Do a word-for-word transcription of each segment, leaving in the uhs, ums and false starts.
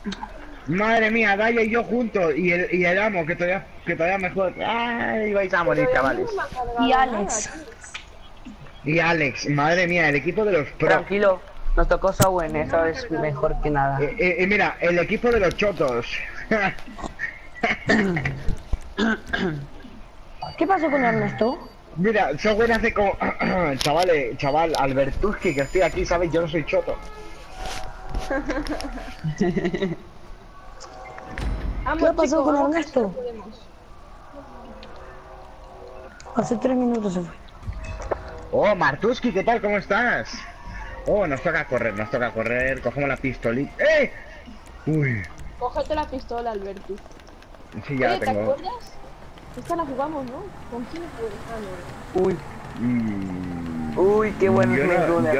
Madre mía, Daya y yo juntos. Y el, y el amo, que todavía, que todavía mejor. Ay, vais a morir, Pero a mí chavales. no me ha cargado Y nada, Alex. tío. Y Alex, madre mía, el equipo de los pro. Tranquilo, nos tocó Sowen, eso es mejor que nada. Eh, eh, eh, mira, el equipo de los chotos. ¿Qué pasó con Ernesto? Mira, Software hace como... Chavales, chaval, Albertuski, que estoy aquí, ¿sabes? Yo no soy choto. Vamos, ¿Qué pasó chicos, con vamos, Ernesto? no podemos. Hace tres minutos se fue. Oh, Martuski, ¿qué tal? ¿Cómo estás? Oh, nos toca correr, nos toca correr. Cogemos la pistolita. ¡Eh! Uy, Cógete la pistola, Alberti. sí, ya Oye, la ¿te tengo. acuerdas? Esta la jugamos, ¿no? ¿Con quién fue? Ah, no. Uy, Mm, uy, qué bueno yo es mi no, runner.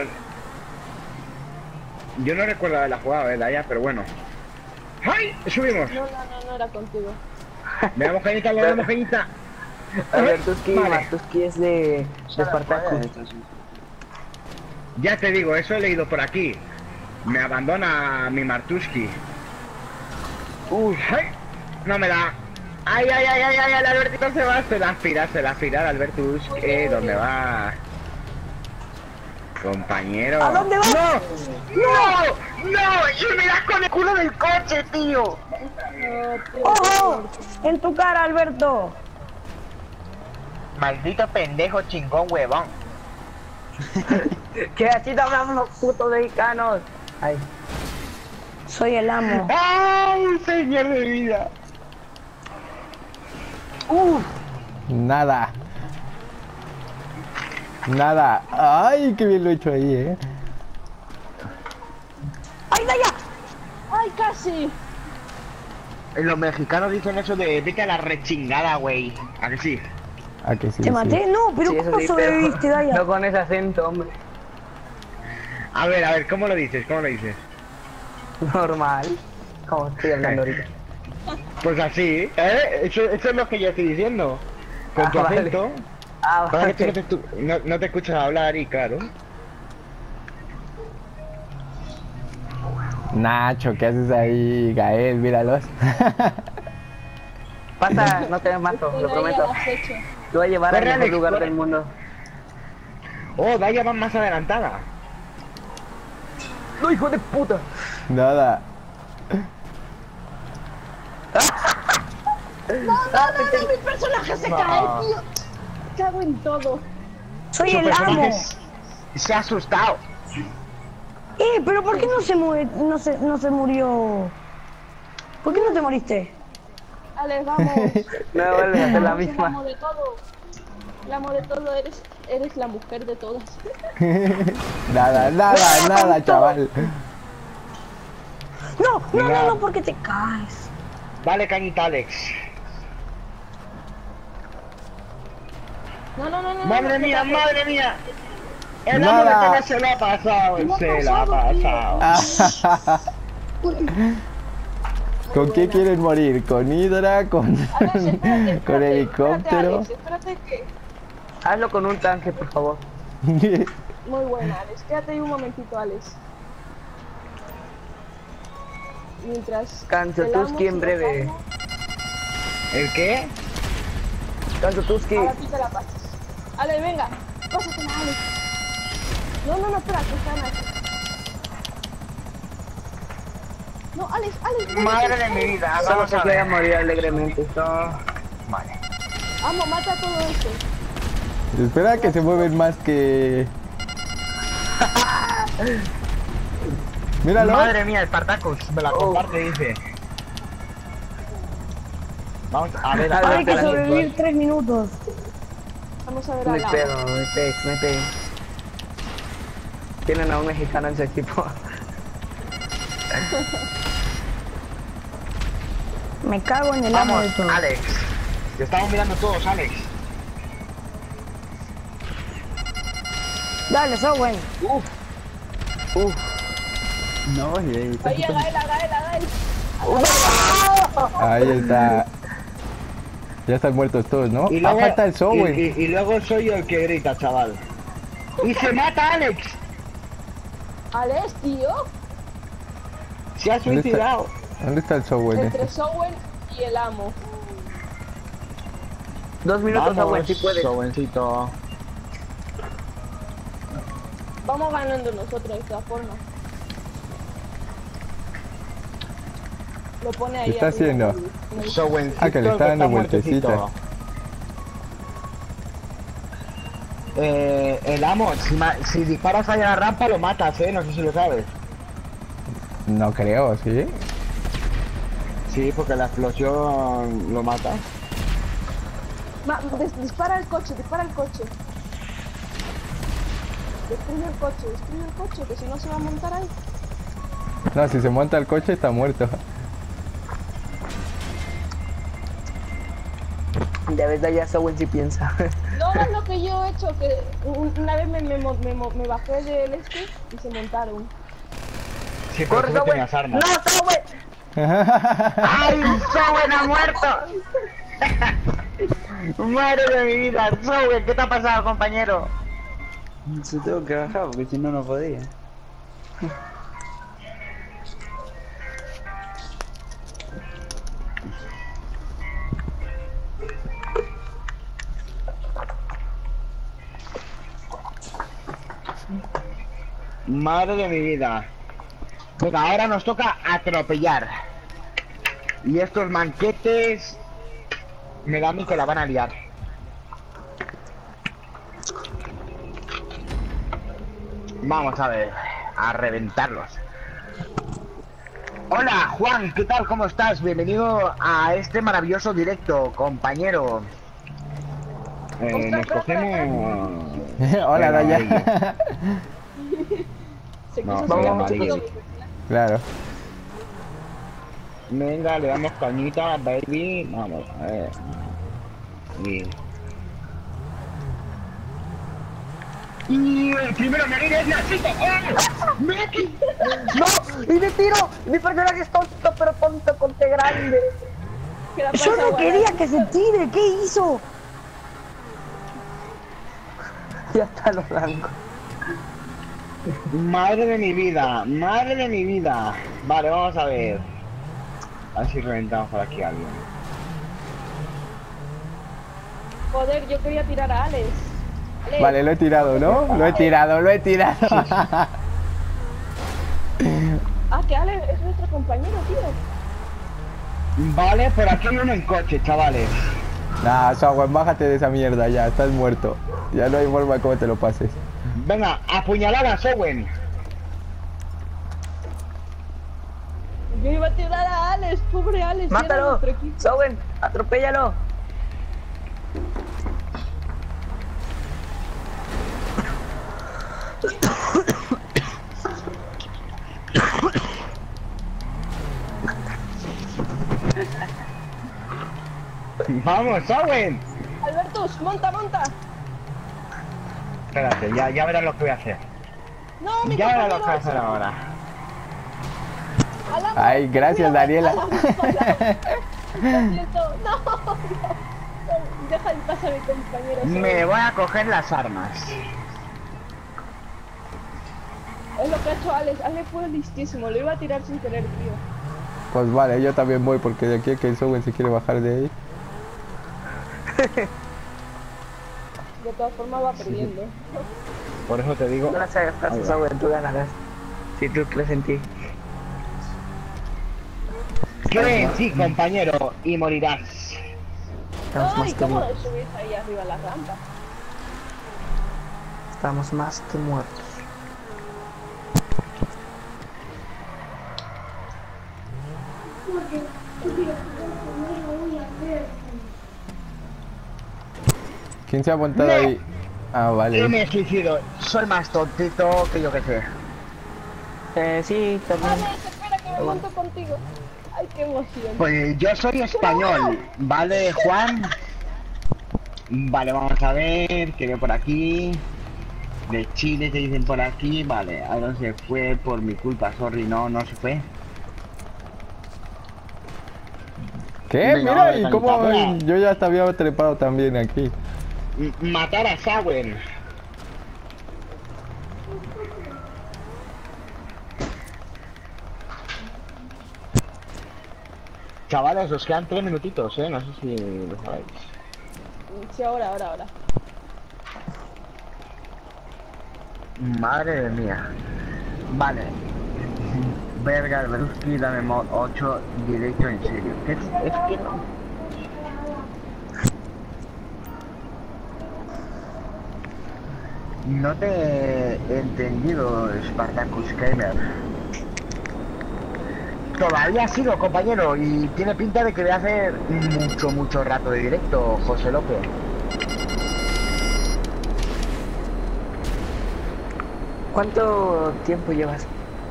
yo, yo no recuerdo haberla jugado, ¿eh, Daya? Pero bueno. ¡Ay! ¡Subimos! No, no, no, no era contigo. Me damos cañita, me damos cañita. Albertuski, Vale. Martuski es de, de Spartacus. Ya te digo, eso he leído por aquí. Me abandona mi Martuski. Uy, ay, no me da. Ay, ay, ay, ay, ay, el Albertito se va, se la aspira, se la aspira, el Albertus. Eh, ¿dónde va? Compañero. ¿A dónde vas? ¡No! ¡No! ¡No! ¡Y me das con el culo del coche, tío! No, tío. ¡Ojo! En tu cara, Alberto. Maldito pendejo chingón, huevón. Que así te hablamos los putos mexicanos. Ay, Soy el amo. ¡Ay, señor de vida! uff, Nada. Nada. Ay, qué bien lo he hecho ahí, eh. ¡Ay, Daya! ¡Ay, casi! Los mexicanos dicen eso de vete a la rechingada, güey. ¿A que sí? ¿A que sí? ¿Te sí? maté? No, pero sí, eso ¿cómo sí, sobreviviste, pero Daya? no con ese acento, hombre. A ver, a ver, ¿cómo lo dices? ¿Cómo lo dices? Normal. Como estoy hablando ahorita. Pues así, ¿eh? Eso, eso es lo que yo estoy diciendo. Con Ah, tu vale. acento. Ah, Para que tú vale. no te, no, no te escuchas hablar y claro. Nacho, ¿qué haces ahí, Gael? Míralos. Pasa, no te mato, lo Pero ya prometo. lo has hecho. Te voy a llevar al Corre, mejor Alex, lugar corre. del mundo. Oh, Daya va más adelantada. ¡No, hijo de puta! Nada. No, no, no, no, mi personaje se cae, tío. Cago en todo. Soy Su el personaje amo. es- se ha asustado. Eh, pero ¿por qué no se muere, no se, no se murió? ¿Por qué no te moriste? Alex, vamos. No vuelves a hacer la Vamos, el misma. amo de todo. El amo de todo, eres, eres la mujer de todas. Nada, nada, nada, chaval. No, no, no, Venga. no, porque te caes. Dale cañita, Alex. No, no, no, no. Madre no, mía, no, madre mía. El amo de Nada. todas se lo ha pasado, ¿Qué me ha se lo ha pasado, pasado. ¿Con qué quieren morir? ¿Con Hydra? ¿Con, Alex, espérate, espérate, con espérate, helicóptero? Alex, espérate que... Hazlo con un tanque, por favor. Muy buena, Alex. Quédate ahí un momentito, Alex. Mientras... Kanzotuski en breve. ¿El qué? Kanzotuski. Ahora tú te la pasas. Alex, venga. Pásatela, Alex. No, no, no, espera, que están aquí. No, Alex, Alex. Alex, Madre de Alex. mi vida, Solo vamos se a quiere ver. morir alegremente. No. Vale. Vamos, mata todo esto. Espera que se mueven más que... Míralo. Madre mía, Spartacus, me la comparte, dice. Vamos a ver, a Dale, Hay que dale, sobrevivir tres minutos. Vamos a ver No al hay lado. pedo, no hay pedo, no hay pedo. Tienen a un mexicano en su equipo. Me cago en el amo Vamos, de todo. Alex. Te estamos mirando todos, Alex. Dale, Sowen. Uf, Uf. No, y ahí está. Ahí, a Gael, a Gael, a Gael. Ahí está. Ya están muertos todos, ¿no? y Ah, luego, falta el y, Sowen. y- y luego soy yo el que grita, chaval. Y se mata Alex. Alex, tío. Se ha ¿Dónde está? suicidado. ¿Dónde está el Sowen Entre este? Sowen y el amo. Dos minutos, Vamos, Owen, si puedes. jovencito. Vamos ganando nosotros de todas formas. Lo pone ahí. ¿Qué está arriba, haciendo? en el- Jovencito, Ah, que le está dando muertecito. vueltecitas. Eh, el amo, si, ma- si disparas ahí a la rampa lo matas, eh, no sé si lo sabes. No creo, ¿sí? Sí, porque la explosión lo mata. Ma, dis- dispara el coche, dispara el coche. Destruye el coche, destruye el coche, que si no se va a montar ahí. No, si se monta el coche está muerto. Ya ves, ya Owen si piensa. No es lo que yo he hecho, que un- una vez me, me, mo- me, mo- me bajé del este y se montaron. Sí, pero ¡Corre, tú no Owen! tenías ¡No, armas. Owen! ¡Ay, Sowen ha muerto! ¡Madre de mi vida! Sowen, ¿qué te ha pasado, compañero? Se tengo que bajar porque si no, no podía. Madre de mi vida. Venga, ahora nos toca atropellar. Y estos manquetes me da a mí que la van a liar. Vamos a ver, a reventarlos. Hola, Juan, ¿qué tal? ¿Cómo estás? Bienvenido a este maravilloso directo, compañero. Eh, nos cogemos... Hola, el Daya. amarillo. Se No, quiso vamos, subir amarillo. contigo. Claro. Venga, le damos cañita, baby. Vamos, a ver. Y... Y el primero en morir es la chica. ¡Eh! ¡Mira aquí! ¡No! ¡Y me tiro! Mi personaje es tonto, pero tonto con T grande. ¿Qué le ha Yo pasado no a quería la- que se tire, ¿qué hizo? Ya está los blancos. Madre de mi vida, madre de mi vida. Vale, vamos a ver. A ver si reventamos por aquí a alguien. Joder, yo quería tirar a Alex. Alex, Vale, lo he tirado, ¿no? Lo he tirado, lo he tirado. Ah, que Alex es nuestro compañero, tío. Vale, por aquí hay uno en coche, chavales. Nah, Sowen, bájate de esa mierda ya, estás muerto. Ya no hay forma de cómo te lo pases. Venga, apuñalar a Sowen. Yo iba a tirar a Alex, pobre Alex. si era ¡Mátalo! nuestro equipo. Owen, atropéllalo. Vamos, Sowen. Albertus, monta, monta. Espérate, ya, ya verás lo que voy a hacer. No, mi Ya verás compañero. lo que voy a hacer ahora. Al amo. Ay, gracias, Cuidado, Daniela. al amo, al amo. Lo siento. No, no, no. Deja en paz a mi compañero. Me voy a coger las armas. Es lo que ha hecho Alex. Alex fue listísimo. Lo iba a tirar sin querer, tío. Pues vale, yo también voy porque de aquí a que el Sowen se quiere bajar de ahí. De todas formas va perdiendo. Por eso te digo. No las hagas caso, Owen, tú ganarás. Si tú crees en ti. Cree en ti, compañero, y morirás. Estamos Ay, más que ¿cómo muertos. subís ahí arriba a la rampa? Estamos más que muertos. ¿Quién se ha montado No. ahí? Ah, Y vale. me suicido. Soy más tontito que yo que sé. Eh, sí, también. Alex, espera que me monto contigo. Ay, qué emoción. Pues yo soy español, ¿vale, Juan? Vale, vamos a ver, que veo por aquí. De Chile te dicen por aquí, vale, ahora se fue por mi culpa, sorry, no, no se fue. ¿Qué? Venga, Mira, vamos a ¿y cómo? calentar, Yo ya te había trepado también aquí. M- matar a Sowen. Chavales, os quedan tres minutitos, eh. No sé si lo sabéis. Sí, ahora, ahora, ahora. Madre mía. Vale. Verga, Bruski, dame mod ocho, directo en serio. Es, es que no. No te he entendido, Spartacus Gamer. Todavía sigo, compañero, y tiene pinta de que voy a hacer mucho, mucho rato de directo, José López. ¿Cuánto tiempo llevas?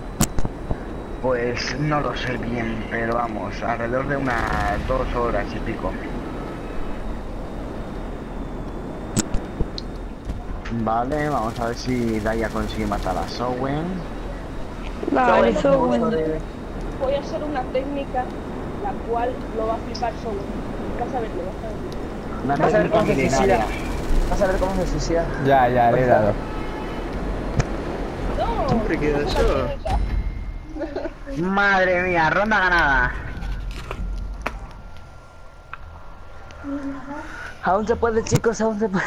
Pues no lo sé bien, pero vamos, alrededor de unas dos horas y pico. Vale, vamos a ver si Daya consigue matar a Sowen. Dale, Yo- Sowen. Voy a hacer una técnica la cual lo va a flipar solo. Vas a verlo, vas a verlo. Una Vas a ver cómo se técnica suicida. milenaria. Vas a ver cómo se suicida. Ya, ya, le he dado. No, Siempre quedo esa es yo. la técnica. Madre mía, ronda ganada. Aún se puede, chicos, aún se puede.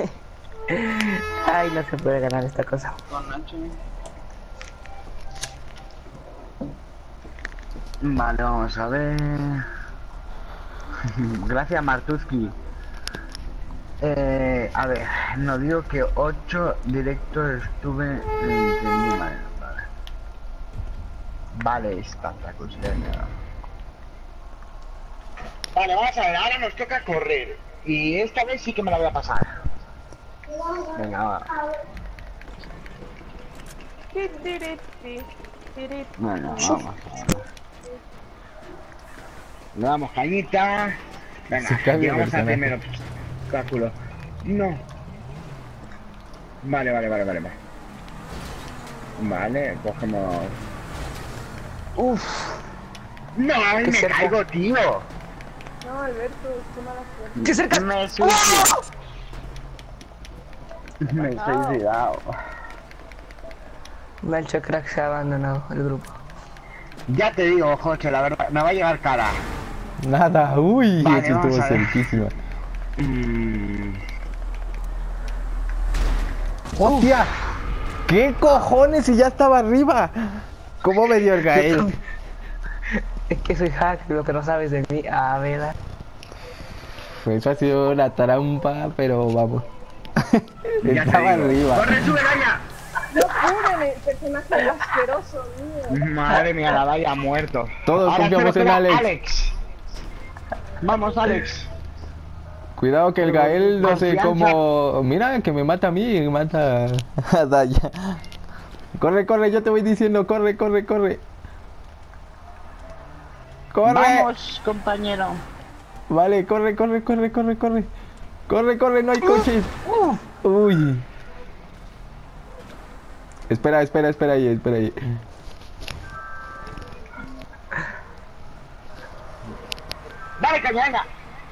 Ay, no se puede ganar esta cosa. Vale, vamos a ver. Gracias, Martuski. Eh, a ver, no digo que ocho directos estuve entendí mal. Vale, vale, Spartacus Gamer. Vale, vamos a ver, ahora nos toca correr. Y esta vez sí que me la voy a pasar. Venga, va. Ti, tiri, ti, tiri. Bueno, vamos a ver. Le damos cañita. Venga, Se cambia llegamos al personaje. primer obstáculo. No. Vale, vale, vale, vale. Vale, vale cogemos. Uf. No, ay, Qué me cerca. caigo, tío. No, Alberto, qué mala suerte. ¡Qué cerca! Me he suicidado. Me he suicidado. Melcho Crack se ha abandonado el grupo. Ya te digo, José, la verdad, me va a llegar cara. Nada, uy, Vale, eso vamos estuvo a ver. cerquísima. Mm. ¡Hostia! ¿Qué cojones si ya estaba arriba? ¿Cómo me dio el Gael? Es que soy hack, lo que no sabes de mí. A ver. Eso ha sido una trampa, pero vamos. Ya te Estaba digo. arriba. ¡Corre, sube, Daya! No pude, el personaje asqueroso, mío. Madre mía, la Daya ha muerto. Todos Ahora confiamos solo en queda Alex. Vamos, Alex. Cuidado que el Gael no sé Confianza. cómo... Mira, que me mata a mí y mata a Daya. Corre, corre, yo te voy diciendo, corre, corre, corre. ¡Corre! Vamos, compañero. Vale, corre, corre, corre, corre, corre. Corre, corre, no hay coches. Uy. Espera, espera, espera ahí, espera ahí. Dale, caña, venga.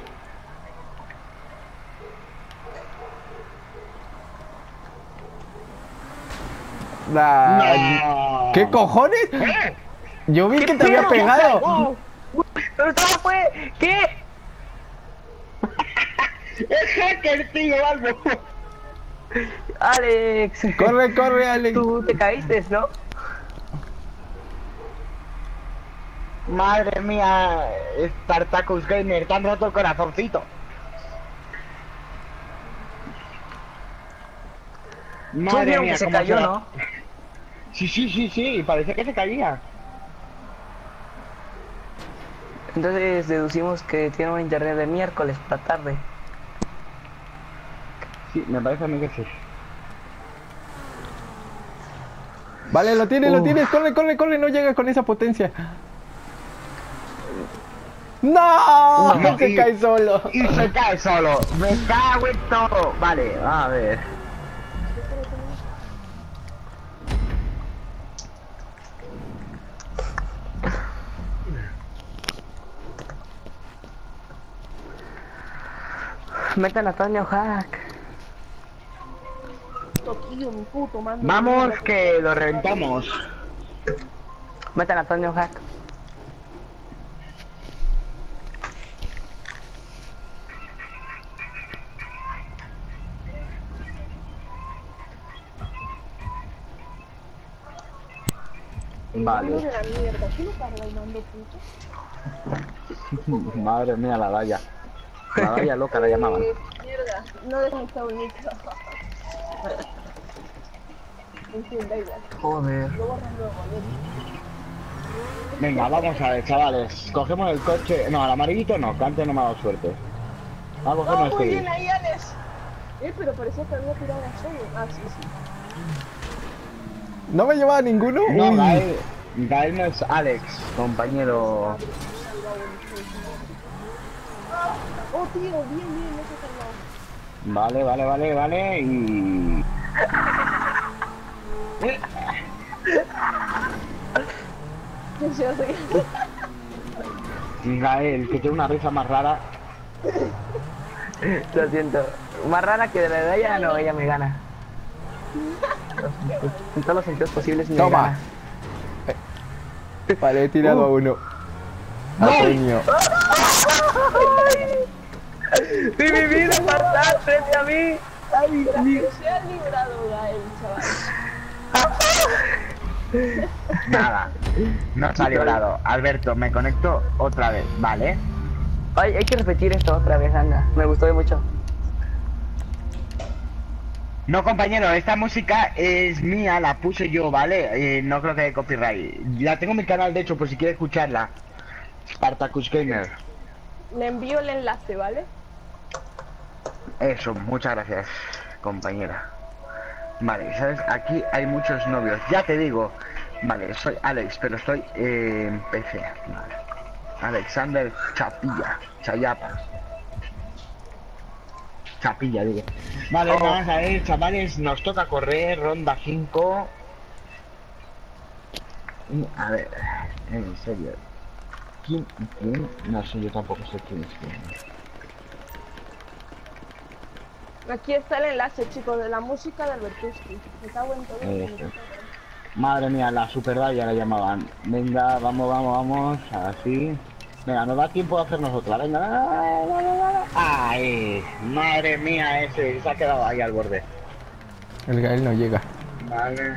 Nah, No. ¿qué cojones? ¡Eh! Yo vi que te había pedo? pegado. ¡Pero todo fue! ¿Qué? ¡Es hacker, tío, algo! Alex. Corre, corre, Alex. Tú te caíste, ¿no? Madre mía, Spartacus Gamer, te han roto el corazoncito. Tú vieron que se cómo cayó, la- ¿no? Sí, sí, sí, sí, parece que se caía. Entonces deducimos que tiene un internet de miércoles para tarde. Sí, me parece a mí que sí. Vale, lo tienes, lo Uf. tienes. Corre, corre, corre. No llega con esa potencia. ¡No! No, Se y- cae solo. Y se cae solo. Me cago en todo. Vale, a ver. Metan a Antonio Hack. Tío, mi puto mando. Vamos, que lo reventamos. Metan a Antonio Hack. Vale. De la mierda. ¿Quién lo carga el mando, puto? Madre mía, la Daya. La Daya loca la llamaban. Eh, mierda. No desconectado el micro. En fin, da igual. Joder. Lo borran luego, ¿eh? Venga, vamos a ver, chavales. Cogemos el coche. No, al amarillito no, que antes no me ha dado suerte. Vamos a ¡Oh, coger muy este. bien ahí, Alex! Eh, pero parecía que había tirado a solo. Ah, sí, sí. ¿No me llevaba ninguno? No, Uy. Gael, Gael no es Alex, compañero. Oh, tío, bien, bien, no se ha cargado. Vale, vale, vale, vale. Y. ¿Qué se hace? Gael, que tiene una risa más rara. Lo siento. Más rara que de la de ella, no, ella me gana. En todos los sentidos posibles me Toma. gana. Vale, he tirado a uno. Antonio. ¡De mi vida, matar frente a mí! ¡Ay, Dios! Se ha librado Gael, chaval. Nada, no se ha librado. Alberto, me conecto otra vez, ¿vale? Ay, hay que repetir esto otra vez, anda. Me gustó mucho. No, compañero, esta música es mía, la puse yo, ¿vale? Eh, no creo que haya copyright. La tengo en mi canal, de hecho, por si quieres escucharla. Spartacus Gamer. Le envío el enlace, ¿vale? Eso, muchas gracias, compañera. Vale, ¿sabes? Aquí hay muchos novios, ya te digo. Vale, soy Alex, pero estoy eh, en P C. Vale. Alexander Chapilla, Chayapa. Chapilla, digo. Vale, Oh. vamos a ver, chavales, nos toca correr, ronda cinco. A ver, en serio. ¿Quién? ¿Quién? No sé, yo tampoco sé quién es quién. Aquí está el enlace, chicos, de la música de Albertuski. Me cago en todo. Eso. Madre mía, la Super Daya la llamaban. Venga, vamos, vamos, vamos. Así. Venga, nos da tiempo de hacernos otra. Venga. ¡Ay! Madre mía, ese se ha quedado ahí al borde. El Gael no llega. Vale.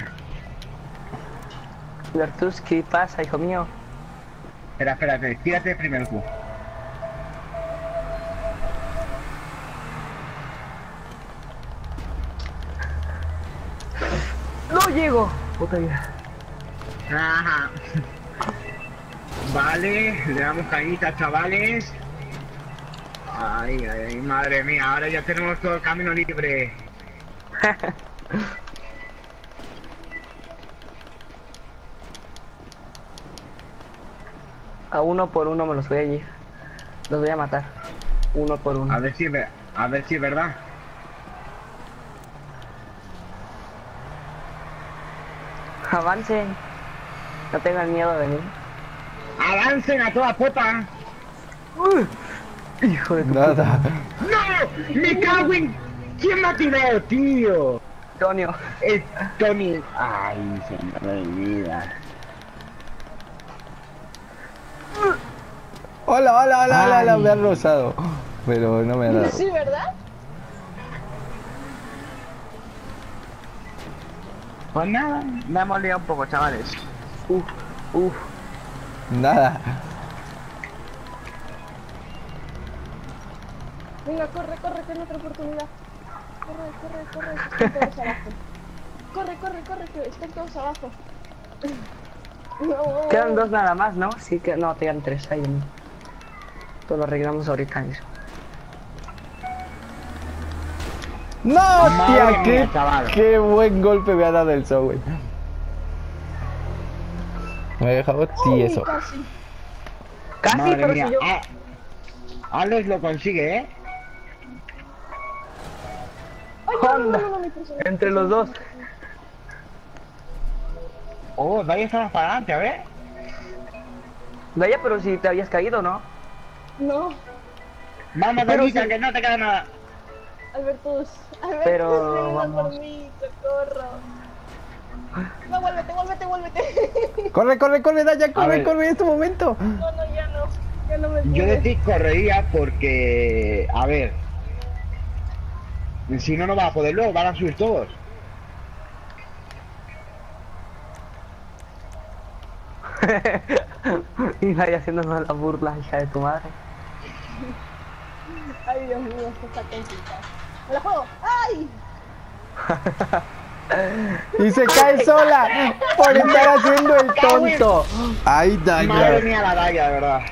Bertus, ¿qué pasa, hijo mío? Espera, espérate. Tírate primero tú. ¡No llego! Puta vida. Ajá. Vale, le damos cañita, chavales. Ay, ay, ay, madre mía, ahora ya tenemos todo el camino libre. A uno por uno me los voy a ir. Los voy a matar. Uno por uno. A ver si es, ver- a ver si es verdad. Avancen. No tengan miedo de mí. ¡Avancen a toda pota! Hijo de tu Nada. ¡No! ¡Me cago en... ¿Quién me ha tirado, tío? Antonio. Es Tony. Ay, se me olvida. Hola, hola, hola, hola, hola, Ay. me han rozado. Pero no me ha dado. Sí, ¿verdad? Pues nada, me hemos liado un poco, chavales. Uf, uf. Nada. Venga, corre, corre, que es otra oportunidad. Corre, corre, corre, que están todos abajo. Corre, corre, corre, que están todos abajo. No. Quedan dos nada más, ¿no? Sí que no, te quedan tres ahí. Todo lo arreglamos ahorita mismo. ¡No, Madre tía! mía, Qué, chaval. ¡Qué buen golpe me ha dado el Subway! Me ha dejado Uy, tieso. casi. Casi, Madre pero mía. si yo... Ah, Alex lo consigue, ¿eh? Ay, no, no, Honda. no, no, mi personaje. Entre los dos. Oh, vaya estamos para adelante, a ver. Vaya, pero si te habías caído, ¿no? No, Vamos, Pero Doñita, sí. que no te queda nada. Albertus. Albertus, Pero, venga vamos. por mí, socorro. No, vuélvete, vuélvete, vuélvete. ¡Corre, corre, corre, Daya! ¡Corre, ver. corre en este momento! No, no, ya no. Ya no me Yo de pude. ti correría porque... A ver... Si no, no vas a poder luego, van a subir todos. Y vaya haciéndonos la burla, hija de tu madre. Ay, Dios mío, esto está complicado. ¡Me la juego! ¡Ay! Y se cae sola por estar haciendo el tonto. Ay, Madre Daya. mía, la Daya, de verdad.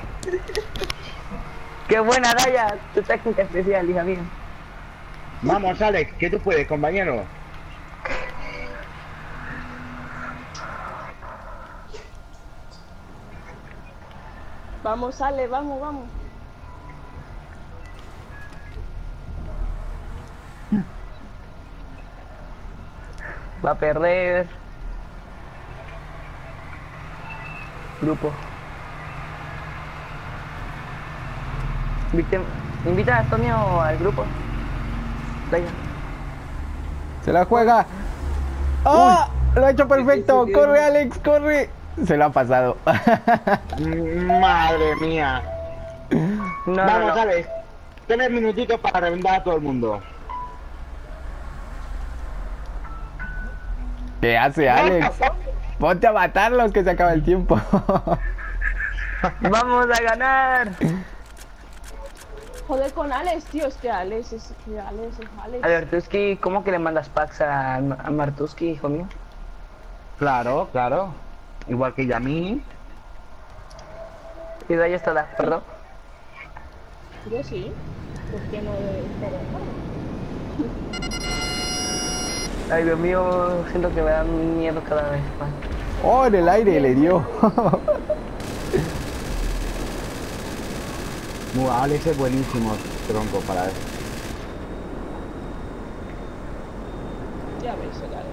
¡Qué buena, Daya! Tu técnica especial, hija mía. Vamos, Alex, que tú puedes, compañero. Vamos, Ale, vamos, vamos. Va a perder. Grupo. Invite- Invita a Antonio al grupo. Daya. Se la juega. ¡Oh! Lo ha hecho perfecto. Corre, Alex, corre. Se lo ha pasado. Madre mía. No, no, Vamos, no. Alex. Tienes minutitos para reventar a todo el mundo. ¿Qué hace, Alex? Ponte a matarlos que se acaba el tiempo. ¡Vamos a ganar! Joder con Alex, tío, es que Alex es que Alex es Alex. A Martuski, ¿cómo que le mandas packs a, a Martuski, hijo mío? Claro, claro. Igual que Yami. Y Daya está de acuerdo. Yo sí. ¿Por qué no debe estar de acuerdo? Ay, Dios mío, siento que me da miedo cada vez más. Oh, en el aire le dio. Buah, Alex es buenísimo, tronco, para eso. Ya veis, el Alex.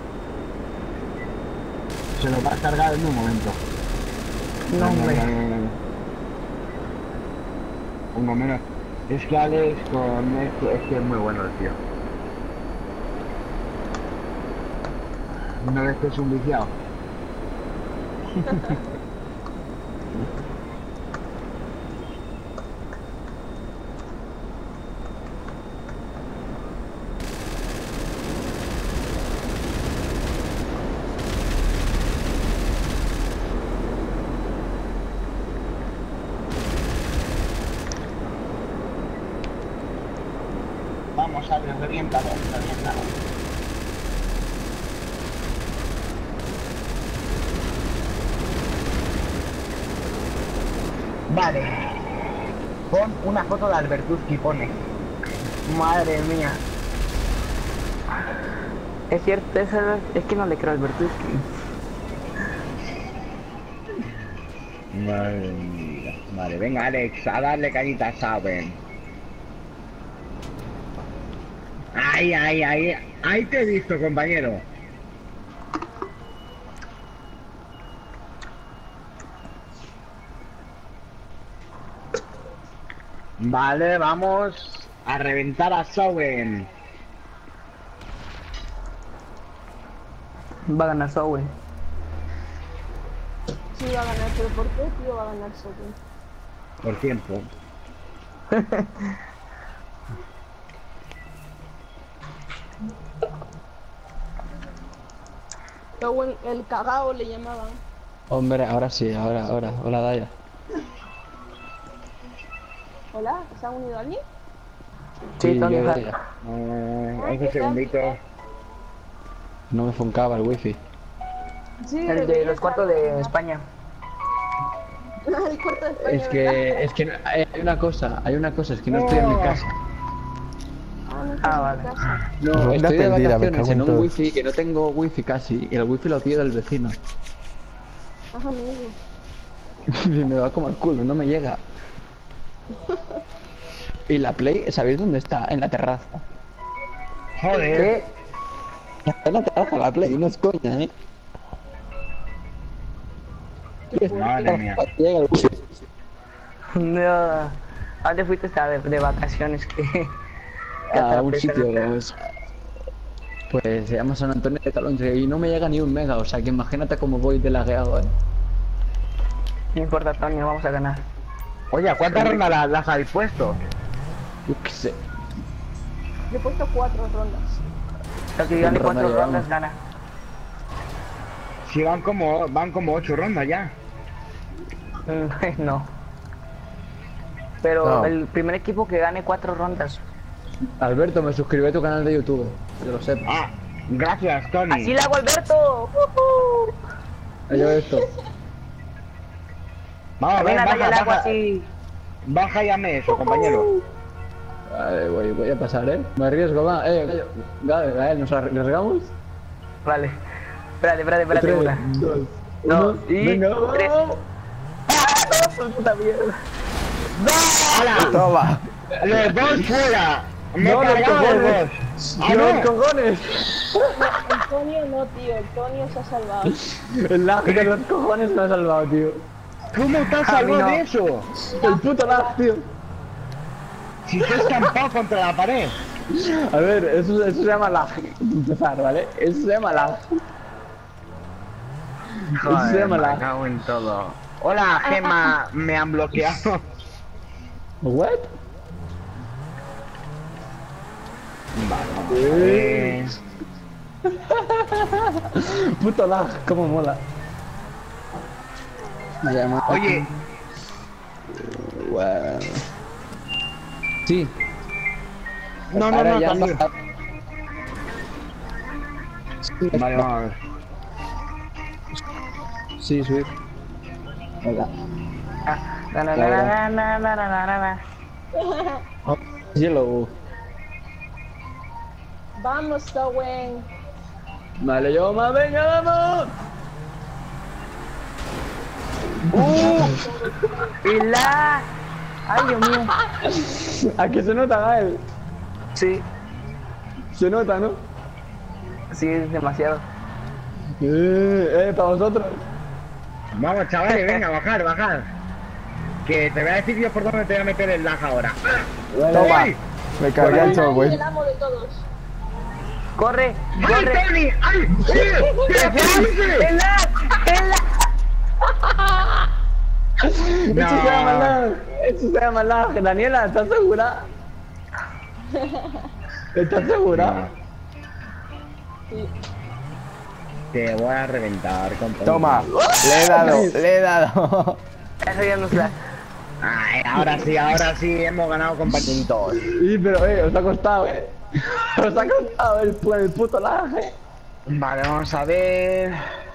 Se lo va a cargar en un momento. No, hombre. Uno menos. Es que Alex con esto es que es muy bueno el tío. ¿No ves que es un viciado? Vamos, Alex, reviéntalo, reviéntalo. Vale. Pon una foto de Albertuski, pone. Madre mía. Es cierto, es, es que no le creo al Bertuski. Madre mía. Vale, venga, Alex, a darle cañita a Saben. Ay, ay, ay. Ahí te he visto, compañero. Vale, vamos a reventar a Saben. Va a ganar Sowen. Sí, va a ganar, pero ¿por qué, tío, va a ganar solo? Por tiempo. Luego el, el cagao le llamaban. Hombre, ahora sí, ahora, ahora. Hola, Daya. Hola, ¿se ha unido alguien? Sí, yo, Tony Hawk. Daya. Uh, once segunditos. No me funcaba el wifi. Sí, El de los cuartos de España. El cuarto de España, Es que, es que no- hay hay una cosa, hay una cosa, es que no estoy en mi casa. Ah, no, Ah, en vale. casa. No, Anda estoy de perdida, me vacaciones cago en en un todo. wifi que no tengo wifi casi, y el wifi lo pido del vecino. Ajá, amigo. Y me va como el culo, no me llega. Y la Play, ¿sabéis dónde está? En la terraza. Joder. Está en la terraza la Play, no es coña, ¿eh? Madre mía. Llega el wifi. No. ¿A dónde fuiste esta de, de vacaciones? Que, que hasta A la un presión- sitio, pues, pues se llama San Antonio de Calonge y no me llega ni un mega, o sea que imagínate cómo voy de lagueado, ¿eh? No importa, Antonio, vamos a ganar. Oye, ¿a cuántas rondas las, las habéis puesto? Yo qué sé. Le he puesto cuatro rondas. El que gane ronda cuatro llevamos? rondas gana. Si van como, van como ocho rondas ya. No. Pero No. el primer equipo que gane cuatro rondas. Alberto, me suscribí a tu canal de YouTube. Que lo sepas. Ah, gracias, Tony. ¡Así la hago, Alberto! ¡Uhú! Yo esto. Vamos, ven, Venga, baja, dale el agua baja, así. baja y ame eso, compañero. Vale, voy, voy a pasar, eh. Me arriesgo, va. Eh, Gael, Gael, ¿nos arriesgamos? Vale. Espérate, espérate, espérate. Tres, Una. dos, No, uno. y Venga, tres. vamos. ¡Ah, no! ¡Puta mierda! ¡Hala! Toma. ¡Los dos fuera! ¡Me No, he los cargado los cojones. dos! ¡Ah, ¡Dios, no! cojones! Antonio no, tío. Antonio se ha salvado. El lag de los cojones me ha salvado, tío. ¿Cómo te has A mí salvado no. de eso? El puto lag, tío. Si te has estampado contra la pared. A ver, eso, eso se llama lag. Empezar, ¿vale? Eso se llama lag. Eso se llama me lag. cago en todo. Hola, Gemma, me han bloqueado. ¿What? Vale, eh, Puto lag, cómo mola. Me llama. Oye, Wow. Sí. no, no, Ahora no, ya también. baja. Sí, Vale, vamos a ver. Sí, subir. Venga. Na, na, na, na, na, na, na, na, na. Yellow. Vamos, Towen. Vale, yo más, venga, vamos. Y la... ¡Ay, Dios mío! ¿A qué se nota, Gael? Sí, Se nota, ¿no? sí, es demasiado. Eh, eh, para vosotros. Vamos, chavales, venga, bajar, bajar. Que te voy a decir yo por dónde te voy a meter el lag ahora. Toma. ¡Ey! Me cargué el Ay, software. el amo de todos. ¡Corre! ¡Ay, ¡Corre! Tony! ¡Ay! ¡Sí! ¡Sí! ¡En la! ¡En la! Eso se llama lag. Eso se llama lag. Daniela, ¿estás segura? ¿Estás segura? Te voy a reventar con todo. Toma. Le he dado, le he dado. Eso ya no es la... Ay, ahora sí, ahora sí, hemos ganado compañeritos. Sí, pero, eh, os ha costado, eh. Os ha costado el, pu- el puto lag, eh. Vale, vamos a ver.